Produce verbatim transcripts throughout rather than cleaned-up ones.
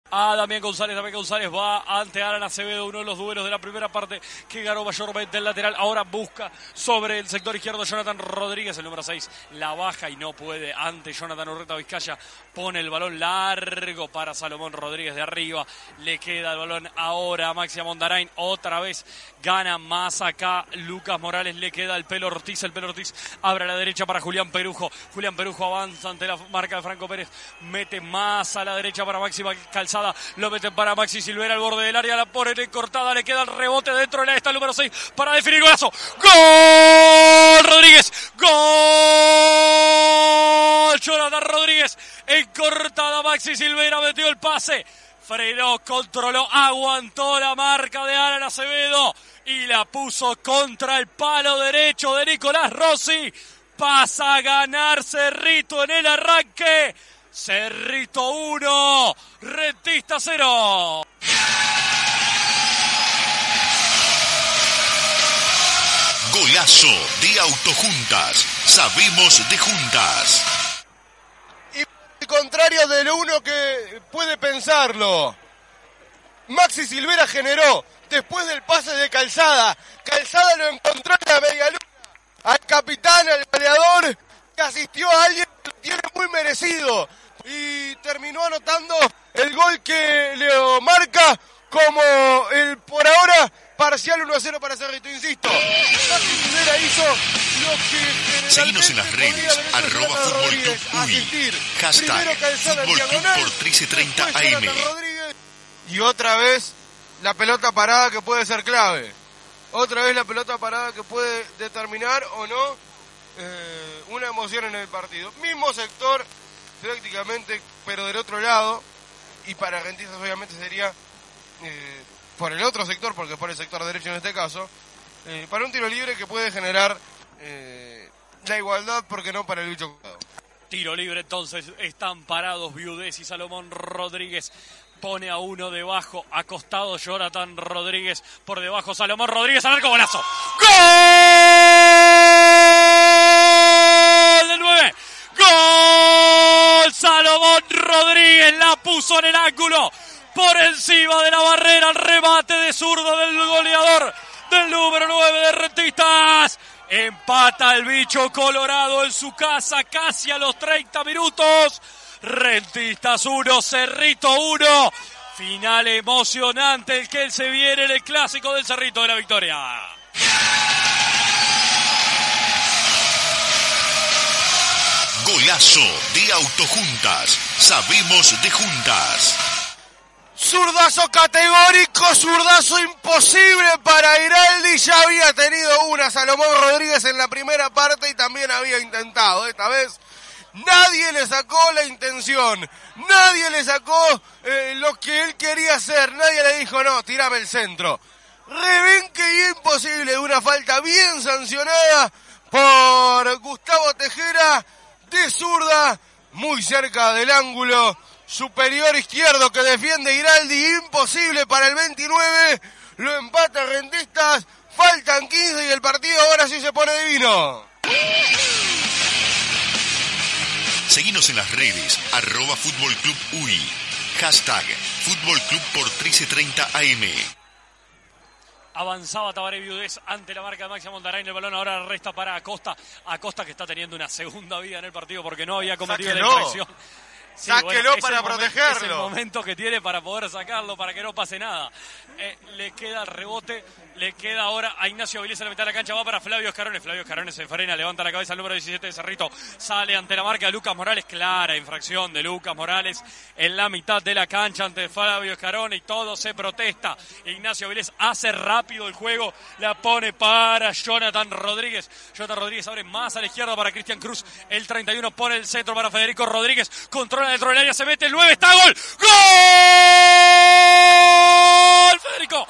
A Damián González, Damián González va ante Alan Acevedo, uno de los duelos de la primera parte que ganó mayormente el lateral. Ahora busca sobre el sector izquierdo Jonathan Rodríguez, el número seis, la baja y no puede ante Jonathan Urreta Vizcaya. Pone el balón largo para Salomón Rodríguez de arriba. Le queda el balón ahora a Maxi Mondarain. Otra vez gana más acá Lucas Morales. Le queda el Pelo Ortiz. El Pelo Ortiz abre a la derecha para Julián Perujo. Julián Perujo avanza ante la marca de Franco Pérez. Mete más a la derecha para Maxi Calzada. Lo meten para Maxi Silvera al borde del área, la pone en cortada, le queda el rebote dentro de la esta, el número seis para definir golazo. ¡Gol! Rodríguez, ¡gol! Jonathan Rodríguez en cortada, Maxi Silvera metió el pase, frenó, controló, aguantó la marca de Alan Acevedo y la puso contra el palo derecho de Nicolás Rossi. Pasa a ganar Cerrito en el arranque. Cerrito uno, Rentistas cero. Golazo de Autojuntas. Sabemos de juntas. Y al contrario de lo uno que puede pensarlo, Maxi Silvera generó después del pase de Calzada. Calzada lo encontró en la media luna. Al capitán, al goleador, que asistió a alguien que lo tiene muy merecido. Y terminó anotando el gol que le marca como el, por ahora, parcial uno a cero para Cerrito. Insisto, Maxi Silvera hizo lo que... Seguinos en las redes, arroba Fútbol Club U I, hashtag Fútbol Club por trece treinta A M. Y otra vez la pelota parada que puede ser clave. Otra vez la pelota parada que puede determinar o no eh, una emoción en el partido. Mismo sector prácticamente, pero del otro lado, y para Rentistas obviamente sería eh, por el otro sector, porque por el sector derecho en este caso, eh, para un tiro libre que puede generar eh, la igualdad, porque no para el bicho jugado. Tiro libre entonces, están parados Viudés y Salomón Rodríguez. Pone a uno debajo, acostado Jonathan Rodríguez, por debajo Salomón Rodríguez, al arco, golazo. ¡Gol del nueve! ¡Gol! Salomón Rodríguez la puso en el ángulo, por encima de la barrera, el remate de zurdo del goleador del número nueve de Rentistas. Empata el bicho colorado en su casa casi a los treinta minutos. Rentistas uno, Cerrito uno. Final emocionante el que se viene en el clásico del Cerrito de la Victoria. Golazo de Autojuntas. Sabemos de juntas. Zurdazo categórico, zurdazo imposible para Iraldi. Ya había tenido una Salomón Rodríguez en la primera parte y también había intentado. Esta vez nadie le sacó la intención, nadie le sacó eh, lo que él quería hacer, nadie le dijo no, tirame el centro. Rebenque y imposible, una falta bien sancionada por Gustavo Tejera, de zurda, muy cerca del ángulo superior izquierdo que defiende Iraldi. Imposible para el veintinueve, lo empata Rentistas, faltan quince y el partido ahora sí se pone divino. Seguinos en las redes, arroba Fútbol Club U I, hashtag Fútbol Club por trece treinta A M. Avanzaba Tabaré Viudés ante la marca de Maxi Mondarain. El balón ahora resta para Acosta. Acosta que está teniendo una segunda vida en el partido porque no había cometido Sáquelo. la infracción. Sí, Sáquelo bueno, para momento, protegerlo. Es el momento que tiene para poder sacarlo, para que no pase nada. Eh, le queda el rebote, le queda ahora a Ignacio Avilés en la mitad de la cancha, va para Flavio Escarone. Flavio Escarone se frena, levanta la cabeza al número diecisiete de Cerrito, sale ante la marca de Lucas Morales. Clara infracción de Lucas Morales en la mitad de la cancha ante Flavio Escarone y todo se protesta. Ignacio Avilés hace rápido el juego, la pone para Jonathan Rodríguez. Jonathan Rodríguez abre más a la izquierda para Cristian Cruz. El treinta y uno pone el centro para Federico Rodríguez, controla dentro del área, se mete el nueve, está gol. ¡Gol! Federico.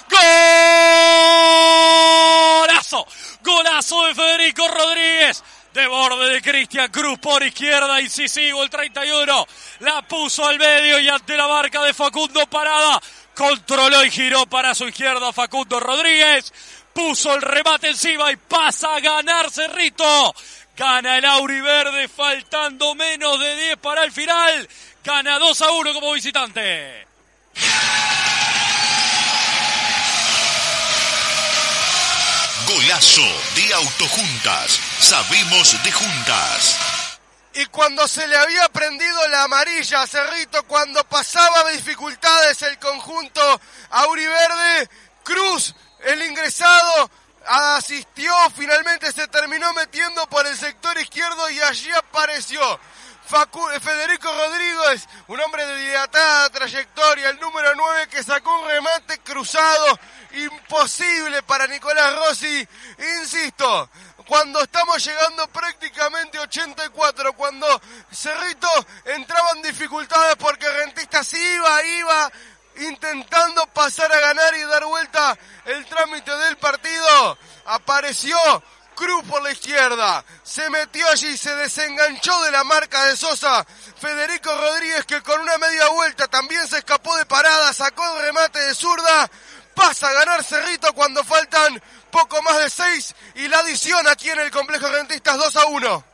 ¡Golazo! Golazo de Federico Rodríguez. De borde de Cristian Cruz por izquierda, incisivo el treinta y uno. La puso al medio y ante la marca de Facundo Parada. Controló y giró para su izquierda Facundo Rodríguez. Puso el remate encima y pasa a ganar Cerrito. Gana el auriverde faltando menos de diez para el final. Gana dos a uno como visitante. Golazo de Autojuntas. Sabemos de juntas. Y cuando se le había prendido la amarilla a Cerrito, cuando pasaba dificultades el conjunto auriverde, Cruz, el ingresado, asistió, finalmente se terminó metiendo por el sector izquierdo y allí apareció Facu- Federico Rodríguez, un hombre de dilatada trayectoria, el número nueve, que sacó un remate cruzado imposible para Nicolás Rossi. Insisto, cuando estamos llegando prácticamente ochenta y cuatro, cuando Cerrito entraba en dificultades porque Rentistas iba, iba intentando pasar a ganar y dar vuelta el trámite del partido, apareció Cruz por la izquierda, se metió allí, se desenganchó de la marca de Sosa, Federico Rodríguez, que con una media vuelta también se escapó de parada, sacó el remate de zurda, pasa a ganar Cerrito cuando faltan poco más de seis y la adición aquí en el complejo Rentistas dos a uno.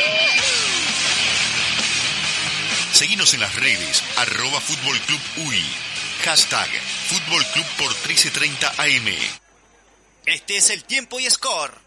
Seguinos en las redes, arroba Fútbol Club U I, hashtag Fútbol Club por trece treinta A M. Este es el tiempo y score.